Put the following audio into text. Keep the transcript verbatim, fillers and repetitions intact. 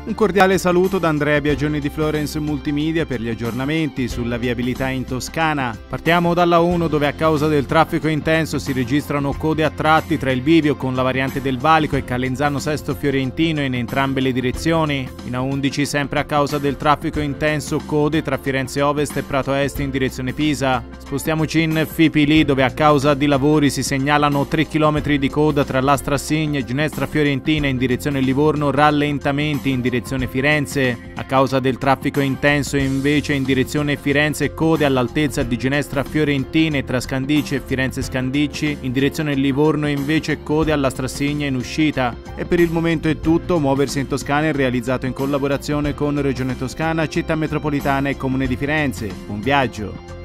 Un cordiale saluto da Andrea Biagioni di Florence Multimedia per gli aggiornamenti sulla viabilità in Toscana. Partiamo dalla uno, dove a causa del traffico intenso si registrano code a tratti tra il bivio con la variante del Valico e Calenzano Sesto Fiorentino in entrambe le direzioni. In A undici, sempre a causa del traffico intenso, code tra Firenze Ovest e Prato Est in direzione Pisa. Spostiamoci in Fipili, dove a causa di lavori si segnalano tre chilometri di coda tra Lastra Signa e Ginestra Fiorentina in direzione Livorno, rallentamenti in direzione Firenze. A causa del traffico intenso invece in direzione Firenze, code all'altezza di Ginestra Fiorentina e tra Scandicci e Firenze Scandicci, in direzione Livorno invece code alla Strassigna in uscita. E per il momento è tutto. Muoversi in Toscana è realizzato in collaborazione con Regione Toscana, Città Metropolitana e Comune di Firenze. Buon viaggio!